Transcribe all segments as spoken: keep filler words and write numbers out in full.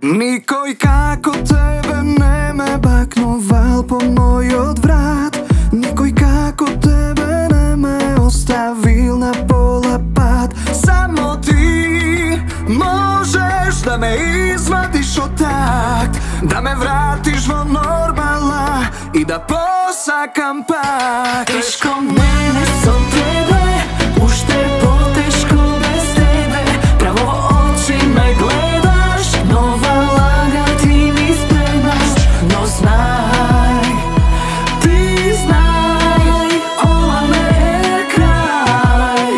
Nikoj kako tebe ne me baknoval po moj odvrat. Nikoj kako tebe ne me ostavil na pola pad. Samo ti možeš da me izvadiš od takt, da me vratiš vo normala i da posakam pak. Teško mene sam tebe, ušte poteško bez tebe. Pravo oči me gledaš, nova laga ti mi spremaš. No znaj, ti znaj, ova me je kraj.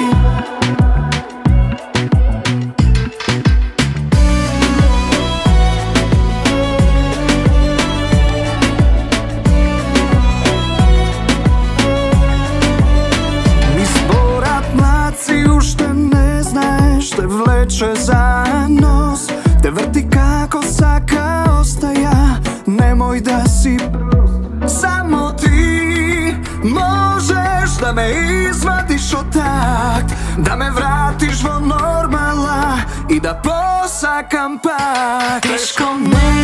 Ušte ne znaš, te vleče za nos, te vrti kako saka ostaja. Nemoj da si prost, samo ti možeš da me izvadiš od takt, da me vratiš vo normala i da posakam pak. Teško me